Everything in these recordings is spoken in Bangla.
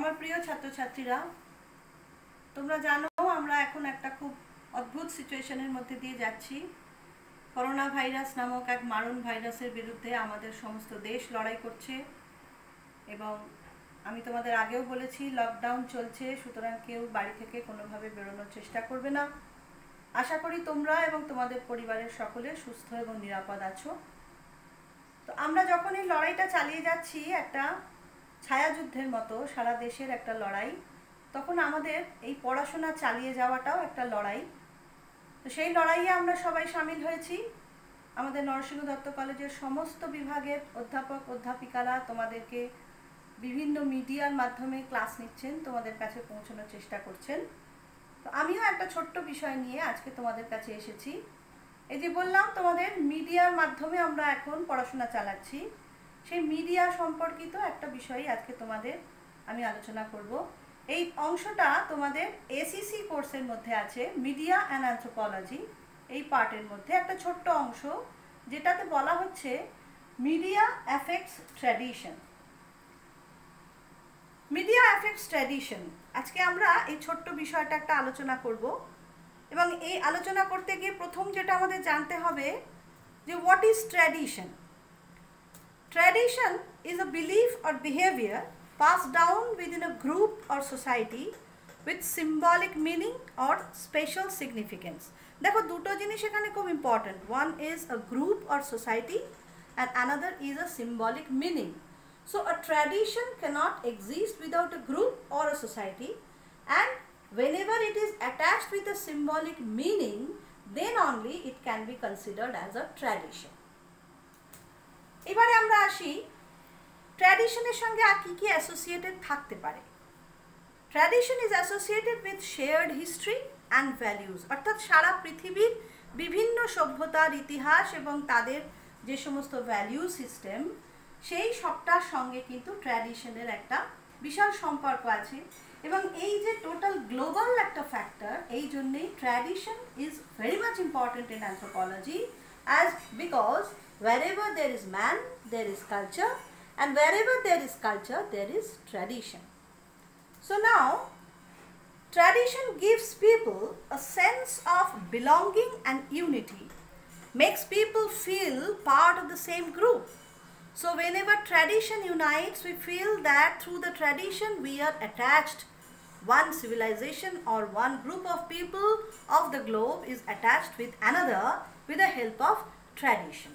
আমার প্রিয় ছাত্রছাত্রীরা, তোমরা জানো আমরা এখন একটা খুব অদ্ভুত সিচুয়েশনের মধ্যে দিয়ে যাচ্ছি। করোনা ভাইরাস নামক এক মারণ ভাইরাসের বিরুদ্ধে আমাদের সমস্ত দেশ লড়াই করছে এবং আমি তোমাদের আগেও বলেছি লকডাউন চলছে, সুতরাং কেউ বাড়ি থেকে কোনোভাবে বেরোনোর চেষ্টা করবে না। আশা করি তোমরা এবং তোমাদের পরিবারের সকলে সুস্থ এবং নিরাপদ আছো। তো আমরা যখন এই লড়াইটা চালিয়ে যাচ্ছি, একটা ছায়াযুদ্ধের মতো সারা দেশের একটা লড়াই, তখন আমাদের এই পড়াশোনা চালিয়ে যাওয়াটাও একটা লড়াই। তো সেই লড়াইয়ে আমরা সবাই সামিল হয়েছি। আমাদের নরসিংহ দত্ত কলেজের সমস্ত বিভাগের অধ্যাপক অধ্যাপিকারা তোমাদেরকে বিভিন্ন মিডিয়ার মাধ্যমে ক্লাস নিচ্ছেন, তোমাদের কাছে পৌঁছানোর চেষ্টা করছেন। তো আমিও একটা ছোট্ট বিষয় নিয়ে আজকে তোমাদের কাছে এসেছি। এই যে বললাম তোমাদের মিডিয়ার মাধ্যমে আমরা এখন পড়াশোনা চালাচ্ছি, সেই মিডিয়া সম্পর্কিত একটা বিষয় আজকে তোমাদের আমি আলোচনা করব। এই অংশটা তোমাদের এসিসি কোর্সের মধ্যে আছে, মিডিয়া অ্যান্ড অ্যানথ্রোপোলজি। এই পার্টের মধ্যে একটা ছোট্ট অংশ যেটাতে বলা হচ্ছে media affects tradition. Media affects tradition, আজকে আমরা এই ছোট্ট বিষয়টা একটা আলোচনা করব। এবং এই আলোচনা করতে গিয়ে প্রথম যেটা আমাদের জানতে হবে যে what is tradition. Tradition is a belief or behavior passed down within a group or society with symbolic meaning or special significance. দেখো দুটো জিনিস এখানে খুব important. One is a group or society and another is a symbolic meaning. So a tradition cannot exist without a group or a society, and whenever it is attached with a symbolic meaning, then only it can be considered as a tradition. এবারে আমরা আসি ট্র্যাডিশনের সঙ্গে আর কি কি অ্যাসোসিয়েটেড থাকতে পারে। Tradition is associated with shared history and values, অর্থাৎ সারা পৃথিবীর বিভিন্ন সভ্যতার ইতিহাস এবং তাদের যে সমস্ত ভ্যালিউ সিস্টেম, সেই সবটার সঙ্গে কিন্তু ট্র্যাডিশনের একটা বিশাল সম্পর্ক আছে। এবং এই যে টোটাল গ্লোবাল একটা ফ্যাক্টর, এই জন্যেই tradition is very much important in anthropology, as because wherever there is man, there is culture, and wherever there is culture, there is tradition. So now, tradition gives people a sense of belonging and unity, makes people feel part of the same group. So whenever tradition unites, we feel that through the tradition we are attached. One civilization or one group of people of the globe is attached with another with the help of tradition.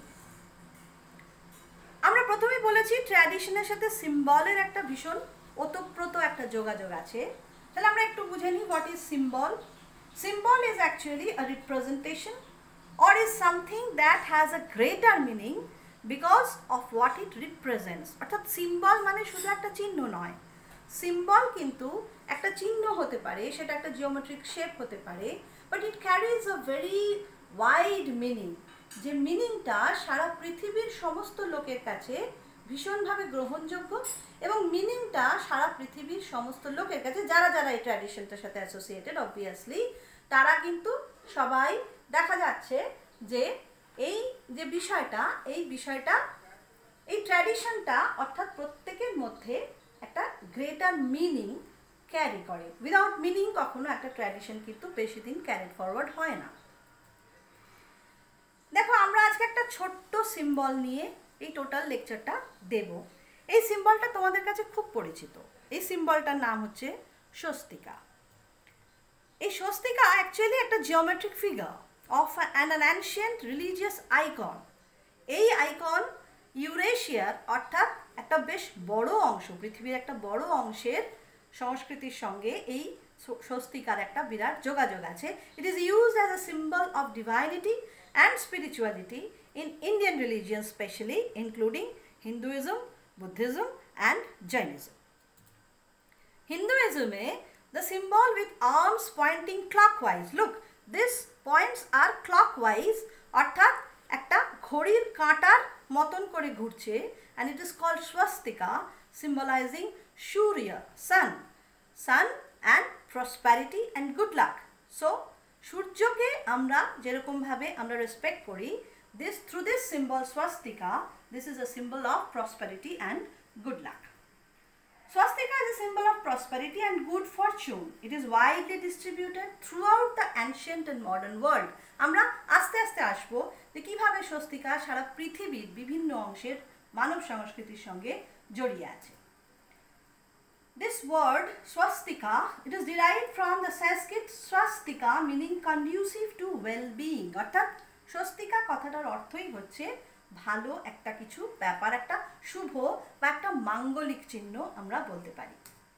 আমরা প্রথমেই বলেছি ট্র্যাডিশনের সাথে সিম্বলের একটা ভীষণ ওতপ্রোত একটা যোগাযোগ আছে। তাহলে আমরা একটু বুঝে নিই what is symbol. Symbol is actually a representation or is something that has a greater meaning because of what it represents. অর্থাৎ সিম্বল মানে শুধু একটা চিহ্ন নয়, সিম্বল কিন্তু একটা চিহ্ন হতে পারে, সেটা একটা জিওমেট্রিক শেপ হতে পারে, but it carries a very wide meaning, যে মিনিংটা সারা পৃথিবীর সমস্ত লোকের কাছে ভীষণভাবে গ্রহণযোগ্য এবং মিনিংটা সারা পৃথিবীর সমস্ত লোকের কাছে যারা যারা এই ট্র্যাডিশনটার সাথে অ্যাসোসিয়েটেড, অবভিয়াসলি তারা কিন্তু সবাই দেখা যাচ্ছে যে এই যে বিষয়টা, এই ট্র্যাডিশনটা অর্থাৎ প্রত্যেকের মধ্যে একটা গ্রেটার মিনিং ক্যারি করে। উইদাউট মিনিং কখনো একটা ট্র্যাডিশন কিন্তু বেশি দিন ক্যারিড ফরওয়ার্ড হয় না। দেখো আমরা আজকে একটা ছোট্ট সিম্বল নিয়ে এই টোটাল লেকচারটা দেব। এই সিম্বলটা তোমাদের কাছে খুব পরিচিত। এই সিম্বলটার নাম হচ্ছে স্বস্তিকা। এই স্বস্তিকা অ্যাকচুয়ালি একটা geometric figure of an ancient religious icon. এই আইকন ইউরেশিয়ার অর্থাৎ একটা বেশ বড় অংশ, পৃথিবীর একটা বড় অংশের সংস্কৃতির সঙ্গে এই স্বস্তিকার একটা বিরাট যোগাযোগ আছে। It is used as a symbol of divinity and spirituality in Indian religions, especially including Hinduism, Buddhism and Jainism. Hinduism, the symbol with arms pointing clockwise. Look, these points are clockwise, অর্থাৎ একটা ঘড়ির কাঁটার মতন করে ঘুরছে, and it is called swastika, symbolizing Surya, sun and prosperity and good luck. So সূর্যকে আমরা যেরকমভাবে আমরা রেসপেক্ট করি, through this symbol swastika, this is a symbol of prosperity and good luck. Swastika is a symbol of prosperity and good fortune. It is widely distributed throughout the ancient and modern world. আমরা আস্তে আস্তে আসবো যে কিভাবে স্বস্তিকা সারা পৃথিবীর বিভিন্ন অংশের মানব সংস্কৃতির সঙ্গে জড়িয়ে আছে। This word swastika, it is derived from the Sanskrit swastika meaning conducive to well-being. অর্থাৎ স্বস্তিকা কথাটার অর্থই হচ্ছে ভালো একটা কিছু ব্যাপার, একটা শুভ বা একটা মাঙ্গলিক চিহ্ন আমরা বলতে পারি।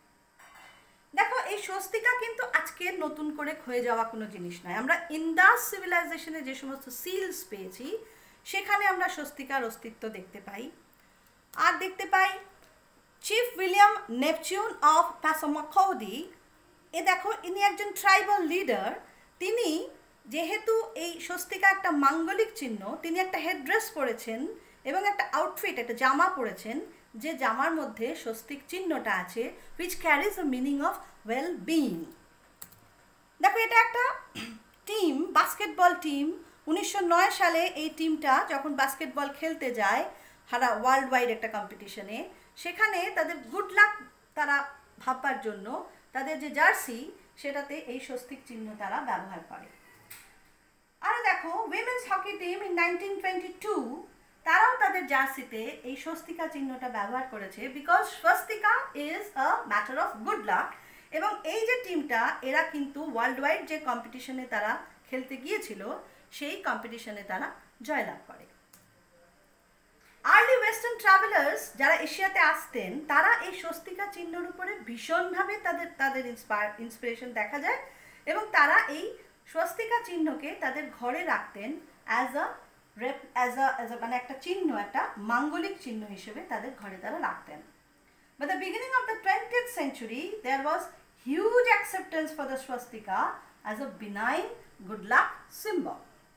দেখো এই স্বস্তিকা কিন্তু আজকে নতুন করে ক্ষয়ে যাওয়া কোনো জিনিস নয়। আমরা ইন্দাস সিভিলাইজেশনে যে সমস্ত সিলস পেয়েছি সেখানে আমরা স্বস্তিকার অস্তিত্ব দেখতে পাই। আর দেখতে পাই chief William Neptune of Passamaquoddy, এ দেখো ইনি একজন ট্রাইবাল লিডার। তিনি যেহেতু এই স্বস্তিকা একটা মাঙ্গলিক চিহ্ন, তিনি একটা হেডড্রেস পরেছেন এবং একটা আউটফিট, একটা জামা পরেছেন যে জামার মধ্যে স্বস্তিক চিহ্নটা আছে, which carries the meaning of well-being. দেখো এটা একটা টিম, বাস্কেটবল টিম। 1909 সালে এই টিমটা যখন বাস্কেটবল খেলতে যায় সারা ওয়ার্ল্ড ওয়াইড একটা কম্পিটিশনে, সেখানে তাদের গুড লাক তারা ভাববার জন্য তাদের যে জার্সি সেটাতে এই স্বস্তিক চিহ্ন তারা ব্যবহার করে। আর দেখো উইমেন্স হকি টিম ইন 1922 তারাও তাদের জার্সিতে এই স্বস্তিকা চিহ্নটা ব্যবহার করেছে, because swastika is a matter of good luck. এবং এই যে টিমটা এরা কিন্তু ওয়ার্ল্ড ওয়াইড যে কম্পিটিশনে তারা খেলতে গিয়েছিল সেই কম্পিটিশনে তারা জয়লাভ করে। আর্লি ওয়েস্টার্ন ট্রাভেলার্স যারা এশিয়াতে আসতেন তারা এই স্বস্তিকা চিহ্নের উপরে ভীষণভাবে তাদের ইন্সপিরেশন দেখা যায় এবং তারা এই স্বস্তিকা চিহ্নকে তাদের ঘরে রাখতেন অ্যাজ আ মানে একটা চিহ্ন, একটা মাঙ্গলিক চিহ্ন হিসেবে তাদের ঘরে তারা রাখতেন। By the beginning of the 20th century, there was huge acceptance for the swastika as a benign good luck symbol.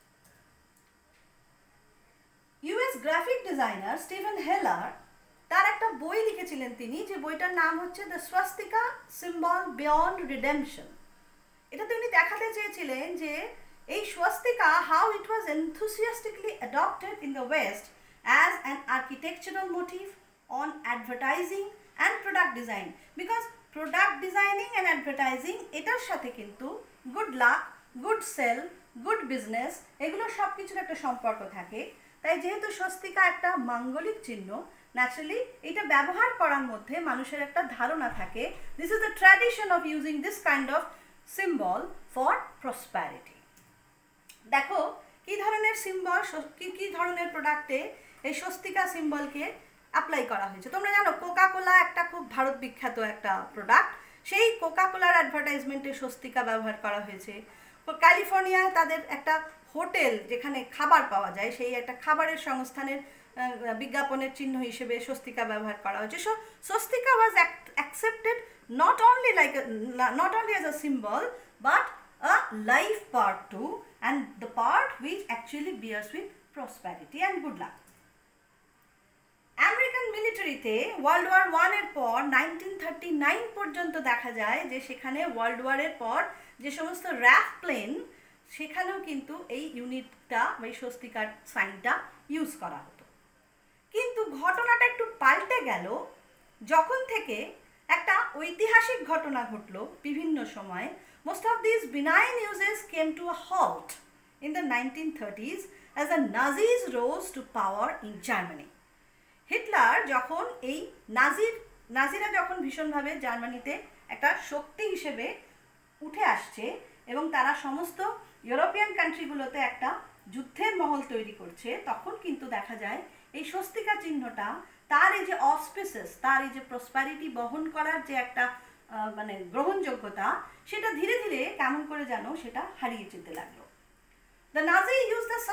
US graphic designer Stephen Heller তার একটা বই লিখেছিলেন তিনি, যে বইটার নাম হচ্ছে the swastika symbol beyond redemption. এটাতে উনি দেখাতে চেয়েছিলেন যে এই swastika how it was enthusiastically adopted in the West as an architectural motif on advertising and product design, because product designing and advertising এটার সাথে কিন্তু good luck, good sale, good business এগুলো সব কিছুর একটা সম্পর্ক থাকে। তাই যেহেতু স্বস্তিকা একটা মাঙ্গলিক চিহ্ন, ন্যাচারালি এটা ব্যবহার করার মধ্যে মানুষের একটা ধারণা থাকে, this is the tradition of using this kind of symbol for prosperity. দেখো কি ধরনের সিম্বল, কি ধরনের প্রোডাক্টে এই স্বস্তিকা সিম্বলকে অ্যাপ্লাই করা হয়েছে। তোমরা জানো কোকা কোলা একটা খুব ভারত বিখ্যাত একটা প্রোডাক্ট, সেই কোকা কোলার অ্যাডভার্টাইজমেন্টে স্বস্তিকা ব্যবহার করা হয়েছে। ক্যালিফোর্নিয়ায় তাদের একটা হোটেল যেখানে খাবার পাওয়া যায়, সেই একটা খাবারের সংস্থানের বিজ্ঞাপনের চিহ্ন হিসেবে স্বস্তিকা ব্যবহার করা হয়েছে। So swastika was accepted not only as a symbol but a life part too, and the part which actually bears with prosperity and good luck. American মিলিটারিতে ওয়ার্ল্ড ওয়ার 1 এর পর 1939 পর্যন্ত দেখা যায় যে সেখানে ওয়ার্ল্ড ওয়ারের পর যে সমস্ত র্যাফ প্লেন সেখানেও কিন্তু এই ইউনিটটা বা এই স্বস্তিকার সাইনটা ইউজ করা হতো। কিন্তু ঘটনাটা একটু পাল্টে গেল যখন থেকে একটা ঐতিহাসিক ঘটনা ঘটলো বিভিন্ন সময়। Most of this benign uses came to a halt in the 1930s as the Nazis rose to power in Germany. Hitler যখন এই নাজিরা যখন ভীষণভাবে জার্মানিতে একটা শক্তি হিসেবে উঠে আসছে এবং তারা সমস্ত ইউরোপিয়ান কান্ট্রিগুলোতে একটা যুদ্ধের মহল তৈরি করছে, তখন কিন্তু দেখা যায় এই স্বস্তিকা চিহ্নটা তার এই যে অসপিসেস, তার এই যে প্রসপ্যারিটি বহন করার যে একটা মানে গ্রহণযোগ্যতা, সেটা ধীরে ধীরে কেমন করে যেন সেটা হারিয়ে যেতে লাগলো। The Nazi used the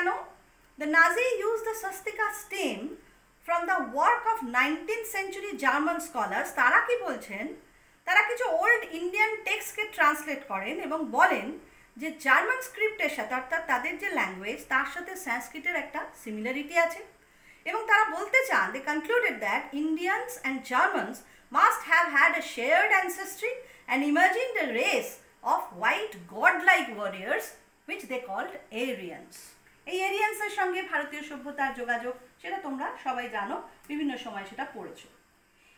swastika stem from the work of 19th century German scholars. তারা কি বলছেন, তারা কিছু ওল্ড ইন্ডিয়ান টেক্সটকে ট্রান্সলেট করেন এবং বলেন যে জার্মান স্ক্রিপ্টের সাথে, অর্থাৎ তাদের যে ল্যাঙ্গুয়েজ তার সাথে সংস্কৃতের একটা সিমিলারিটি আছে এবং তারা বলতে চান, they concluded that Indians and Germans must have had a shared ancestry and imagined a race of white godlike warriors which they called Aryans. এই এরিয়ান্সের সঙ্গে ভারতীয় সভ্যতার যোগাযোগ সেটা তোমরা সবাই জানো, বিভিন্ন সময় সেটা পড়েছো।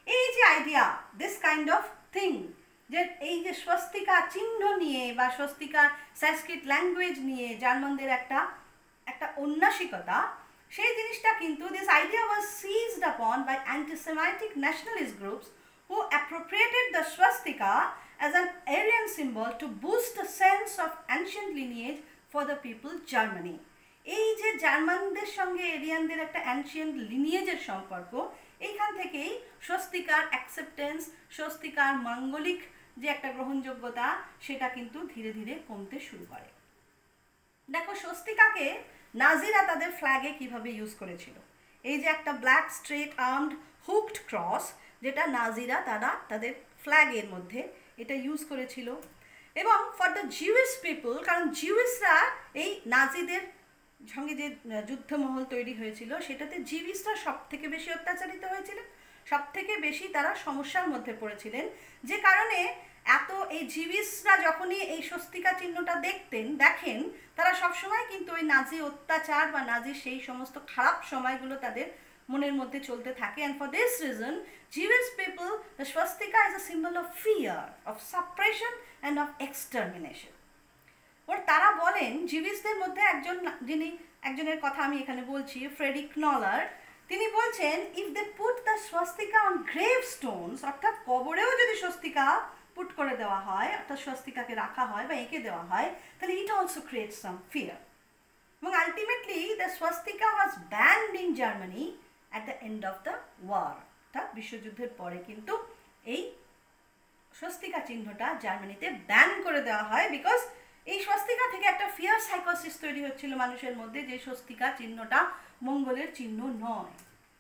এই যে idea, this kind of thing, যে এই যে স্বস্তিকা চিহ্ন নিয়ে বা স্বস্তিকার সংস্কৃত ল্যাঙ্গুয়েজ নিয়ে জার্মানদের একটা উন্নাসিকতা, সেই জিনিসটা কিন্তু this idea was seized upon by antisemitic nationalist groups who appropriated the swastika as an Aryan symbol to boost a sense of ancient lineage for the people Germany. এই যে জার্মানদের সঙ্গে এরিয়ানদের একটা অ্যানশিয়েন্ট লিনিয়েজের সম্পর্ক, এইখান থেকেই স্বস্তিকার অ্যাকসেপ্টেন্স, স্বস্তিকার মাঙ্গলিক যে একটা গ্রহণযোগ্যতা, সেটা কিন্তু ধীরে ধীরে কমতে শুরু করে। দেখো স্বস্তিকাকে নাজিরা তাদের ফ্ল্যাগে কিভাবে ইউজ করেছিল। এই যে একটা black straight armed hooked cross, যেটা নাজিরা তারা তাদের ফ্ল্যাগের মধ্যে এটা ইউজ করেছিল। এবং ফর দ্য জিউইশ পিপল, কারণ জিউইশরা এই নাজিদের সঙ্গে যে যুদ্ধমহল তৈরি হয়েছিল সেটাতে জিউইশরা সব থেকে বেশি অত্যাচারিত হয়েছিলেন, সব থেকে বেশি তারা সমস্যার মধ্যে পড়েছিলেন, যে কারণে এই জিউইশরা যখনই এই স্বস্তিকা চিহ্নটা দেখেন তারা সবসময় কিন্তু ওই নাজি অত্যাচার বা নাজির সেই সমস্ত খারাপ সময়গুলো তাদের মনের মধ্যে চলতে থাকে। And for this reason, Jewish people, the swastika is a symbol of fear, of suppression and of extermination. তারা বলেন, জিউইশদের মধ্যে একজনের কথা আমি এখানে বলছি, ফ্রেডরিক নলার, তিনি বলছেন, if they put the swastika on grave stones, অর্থাৎ কবরেও যদি স্বস্তিকা পুট করে দেওয়া হয়, অর্থাৎ স্বস্তিকাকে রাখা হয় বা এঁকে দেওয়া হয়, তাহলে it also creates some fear. এবং ultimately the swastika was banned in Germany at the end of the war, অর্থাৎ বিশ্বযুদ্ধের পরে কিন্তু এই স্বস্তিকা চিহ্নটা জার্মানিতে ব্যান করে দেওয়া হয়, বিকজ এই স্বস্তিকা থেকে একটা ফিয়ার সাইকোসিস তৈরি হচ্ছিল মানুষের মধ্যে, যে স্বস্তিকা চিহ্নটা মঙ্গলের চিহ্ন নয়।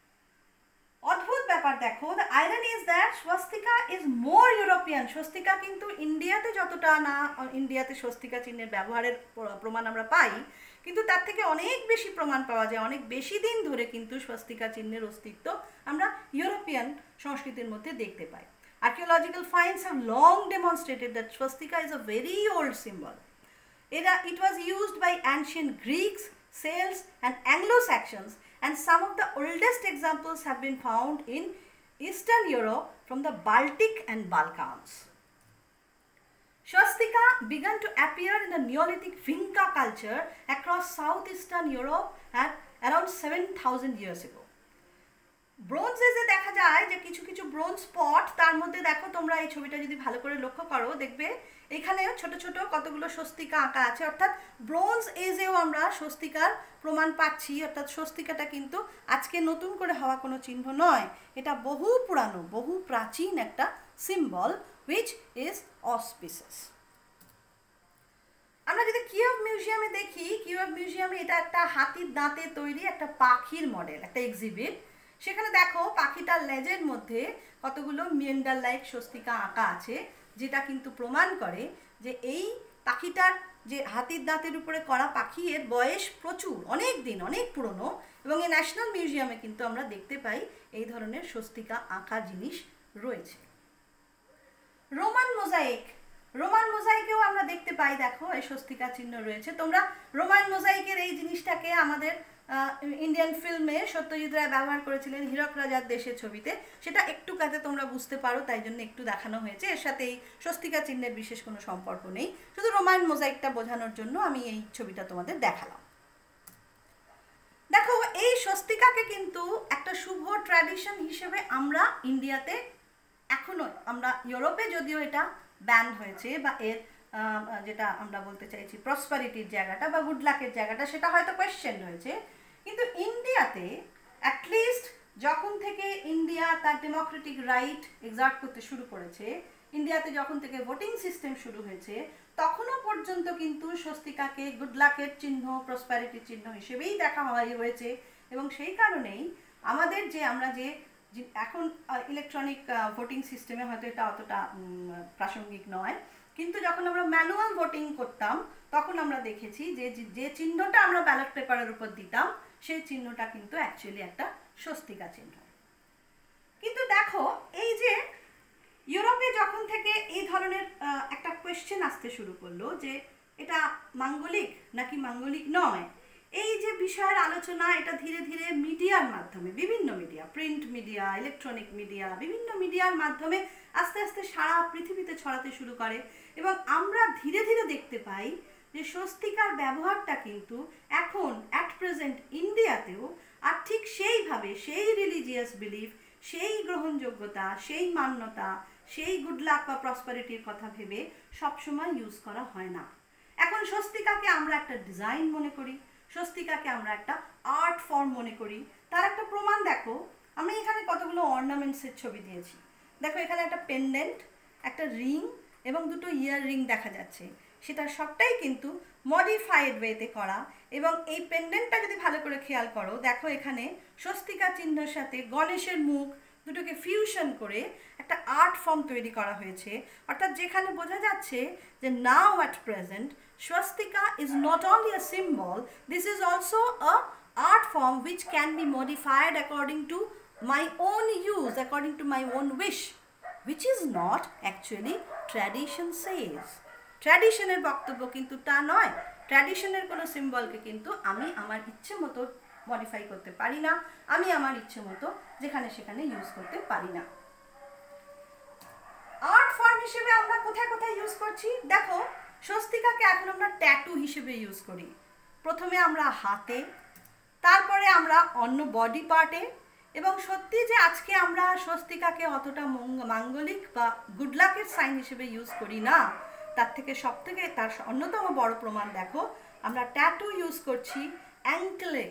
অদ্ভুত ব্যাপার দেখো, the irony is that swastika is more European. Swastika কিন্তু ইন্ডিয়াতে যতটা না, ইন্ডিয়াতে স্বস্তিকা চিহ্নের ব্যবহারের প্রমাণ আমরা পাই, কিন্তু তার থেকে অনেক বেশি প্রমাণ পাওয়া যায়, অনেক বেশি দিন ধরে কিন্তু স্বস্তিকা চিহ্নের অস্তিত্ব আমরা ইউরোপিয়ান সংস্কৃতির মধ্যে দেখতে পাই। Archaeological finds have long demonstrated that swastika is a very old symbol. It was used by ancient Greeks, Celts and Anglo-Saxons, and some of the oldest examples have been found in Eastern Europe from the Baltic and Balkans. Swastika began to appear in the Neolithic Vinca culture across southeastern Europe at around 7,000 years ago. Bronze এজে দেখা যায় যে কিছু কিছু ব্রোঞ্জ স্পট, তার মধ্যে দেখো তোমরা এই ছবিটা যদি ভালো করে লক্ষ্য করো, দেখবে এখানে ছোট ছোট কতগুলো স্বস্তিকা আঁকা আছে, অর্থাৎ ব্রোঞ্জ এজেও আমরা স্বস্তিকার প্রমাণ পাচ্ছি। অর্থাৎ স্বস্তিকাটা কিন্তু আজকে নতুন করে হওয়া কোনো চিহ্ন নয়, এটা বহু পুরানো, বহু প্রাচীন একটা সিম্বল which is auspicious. আমরা যদি কিয়েভ মিউজিয়ামে দেখি, কিয়েভ মিউজিয়ামে এটা একটা হাতির দাঁতে তৈরি একটা পাখির মডেল, একটা এক্সিবিট। সেখানে দেখো পাখিটার লেজের মধ্যে কতগুলো মেন্ডাল লাইক স্বস্তিকা আঁকা আছে, যেটা কিন্তু প্রমাণ করে যে এই পাখিটার যে হাতির দাঁতের উপরে করা পাখি, এর বয়স প্রচুর, অনেক দিন, অনেক পুরনো। এবং এই ন্যাশনাল মিউজিয়ামে কিন্তু আমরা দেখতে পাই এই ধরনের স্বস্তিকা আঁকা জিনিস রয়েছে। রোমান মোজাইকেও আমরা দেখতে পাই, দেখো এই স্বস্তিকা চিহ্ন রয়েছে। তোমরা রোমান মোজাইকের এই জিনিসটাকে আমাদের ইন্ডিয়ান ফিল্মে সত্যজিৎ রায় ব্যবহার করেছিলেন হীরক রাজার দেশের ছবিতে, সেটা একটু কাতে তোমরা বুঝতে পারো, তাই জন্য একটু দেখানো হয়েছে। এর সাথে এই স্বস্তিকা চিহ্নের বিশেষ কোনো সম্পর্ক নেই, শুধু রোমান মোজাইকটা বোঝানোর জন্য আমি এই ছবিটা তোমাদের দেখালাম। দেখো এই স্বস্তিকাকে কিন্তু একটা শুভ ট্র্যাডিশন হিসেবে আমরা ইন্ডিয়াতে এখনো, আমরা ইউরোপে যদিও এটা ব্যান হয়েছে বা এর যেটা আমরা বলতে চাইছি প্রসপারিটির জায়গাটা বা গুড লাকের জায়গাটা, সেটা হয়তো কোয়েশ্চেন হয়েছে, কিন্তু ইন্ডিয়াতে অ্যাটলিস্ট যখন থেকে ইন্ডিয়া তার ডেমোক্রেটিক রাইট এক্সার্ট করতে শুরু করেছে, ইন্ডিয়াতে যখন থেকে ভোটিং সিস্টেম শুরু হয়েছে, তখনও পর্যন্ত কিন্তু স্বস্তিকাকে গুড লাকের চিহ্ন, প্রসপারিটির চিহ্ন হিসেবেই দেখা হয়েছে। এবং সেই কারণেই আমাদের যে আমরা যে এখন ইলেকট্রনিক ভোটিং সিস্টেমে হয়তো এটা অতটা প্রাসঙ্গিক নয়, কিন্তু যখন আমরা ম্যানুয়াল ভোটিং করতাম তখন আমরা দেখেছি যে যে চিহ্নটা আমরা ব্যালট পেপারের উপর দিতাম সেই চিহ্নটা কিন্তু অ্যাকচুয়ালি একটা স্বস্তিকা চিহ্ন। কিন্তু দেখো এই যে ইউরোপে যখন থেকে এই ধরনের একটা কোয়েশ্চেন আসতে শুরু করলো যে এটা মাঙ্গলিক নাকি মাঙ্গলিক নয়, এই যে যে বিষয়ের আলোচনা, এটা ধীরে ধীরে মিডিয়ার মাধ্যমে, বিভিন্ন media, print media, electronic media, বিভিন্ন মিডিয়ার মাধ্যমে আস্তে আস্তে সারা পৃথিবীতে ছড়াতে শুরু করে এবং আমরা ধীরে ধীরে দেখতে পাই যে স্বস্তিকার ব্যবহারটা কিন্তু এখন অ্যাট প্রেজেন্ট ইন্ডিয়াতেও আর ঠিক সেইভাবে সেই রিলিজিয়াস বিলিফ, সেই গ্রহণযোগ্যতা, সেই মান্যতা, সেই গুড লাক বা প্রসপারিটির কথা ভেবে সবসময় ইউজ করা হয় না। এখন স্বস্তিকাকে আমরা একটা ডিজাইন মনে করি, স্বস্তিকাকে আমরা একটা আর্ট ফর্ম মনে করি। তার একটা প্রমাণ দেখো, আমি এখানে কতগুলো অর্নামেন্টসের ছবি দিয়েছি। দেখো এখানে একটা পেন্ডেন্ট, একটা রিং এবং দুটো ইয়ার রিং দেখা যাচ্ছে। সেটা সবটাই কিন্তু মডিফাইড ওয়েতে করা। এবং এই পেন্ডেন্টটা যদি ভালো করে খেয়াল করো, দেখো এখানে স্বস্তিকা চিহ্নের সাথে গণেশের মুখ দুটোকে ফিউশন করে একটা আর্ট ফর্ম তৈরি করা হয়েছে। অর্থাৎ যেখানে বোঝা যাচ্ছে যে now at present swastika is not only a symbol, this is also a art form which can be modified according to my own use, according to my own wish, which is not actually tradition says. ট্র্যাডিশনের বক্তব্য কিন্তু তা নয়। ট্র্যাডিশনের কোনো সিম্বলকে কিন্তু আমি আমার ইচ্ছে মতো মডিফাই করতে পারি না, আমি আমার ইচ্ছে মতো যেখানে সেখানে ইউজ করতে পারি না। আর্ট ফর্ম হিসেবে আমরা কোথায় কোথায় ইউজ করছি দেখো, স্বস্তিকাকে এখন আমরা ট্যাটু হিসেবে ইউজ করি। প্রথমে আমরা হাতে, তারপরে আমরা অন্য বডি পার্টে, এবং সত্যি যে আজকে আমরা স্বস্তিকাকে অতটা মাঙ্গলিক বা গুড লাকের সাইন হিসেবে ইউজ করি না, তার থেকে সবথেকে তার অন্যতম বড় প্রমাণ দেখো, আমরা ট্যাটু ইউজ করছি অ্যাঙ্কলে।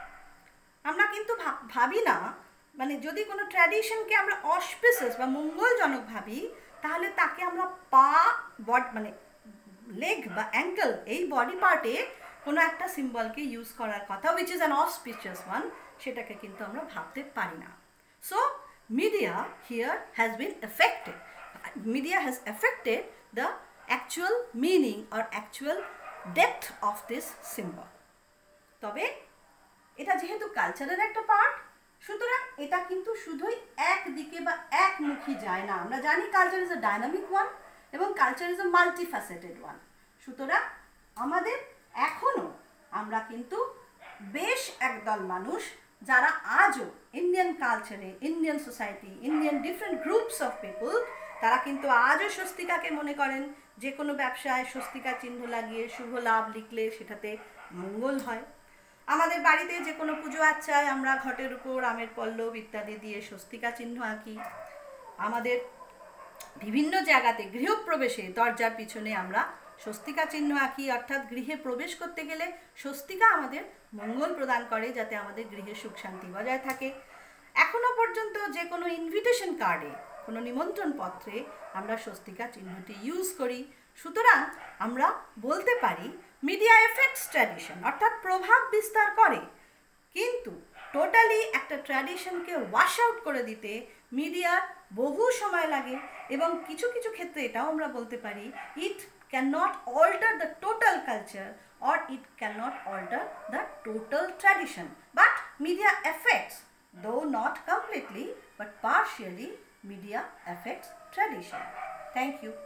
আমরা কিন্তু ভাবি না, মানে যদি কোনো ট্র্যাডিশনকে আমরা অসপিসিয়াস বা মঙ্গলজনক ভাবি, তাহলে তাকে আমরা পা, মানে লেগ বা অ্যাঙ্কল, এই বডি পার্টে কোনো একটা সিম্বলকে ইউজ করার কথা, which is an auspicious one, সেটাকে কিন্তু আমরা ভাবতে পারি না। So media here has been affected, media has affected the actual meaning or actual depth of this symbol. তবে এটা যেহেতু কালচারের একটা পার্ট, সুতরাং এটা কিন্তু শুধুই একদিকে বা একমুখী যায় না। আমরা জানি culture is a dynamic one এবং culture is a multifaceted one. সুতরাং আমাদের এখনও আমরা কিন্তু বেশ একদল মানুষ যারা আজও ইন্ডিয়ান কালচারে, Indian society, Indian different groups of people, তারা কিন্তু আজও স্বস্তিকাকে মনে করেন যে কোনো ব্যবসায় স্বস্তিকা চিহ্ন লাগিয়ে শুভ লাভ লিখলে সেটাতে মঙ্গল হয়। আমাদের বাড়িতে যে কোনো পুজো আচ্ছায় আমরা ঘটের উপর আমের পল্লব ইত্যাদি দিয়ে স্বস্তিকা চিহ্ন আঁকি। আমাদের বিভিন্ন জায়গাতে গৃহপ্রবেশে দরজার পিছনে আমরা স্বস্তিকা চিহ্ন আঁকি, অর্থাৎ গৃহে প্রবেশ করতে গেলে স্বস্তিকা আমাদের মঙ্গল প্রদান করে, যাতে আমাদের গৃহে সুখ শান্তি বজায় থাকে। এখনো পর্যন্ত যে কোনো ইনভিটেশন কার্ডে, কোনো নিমন্ত্রণ পত্রে আমরা স্বস্তিকা চিহ্নটি ইউজ করি। সুতরাং আমরা বলতে পারি মিডিয়া এফেক্টস ট্র্যাডিশন, অর্থাৎ প্রভাব বিস্তার করে, কিন্তু টোটালি একটা ট্র্যাডিশনকে ওয়াশ আউট করে দিতে মিডিয়ার বহু সময় লাগে। এবং কিছু কিছু ক্ষেত্রে এটাও আমরা বলতে পারি, ইট cannot alter the total culture or it cannot alter the total tradition, but media affects, though not completely but partially, media affects tradition. Thank you.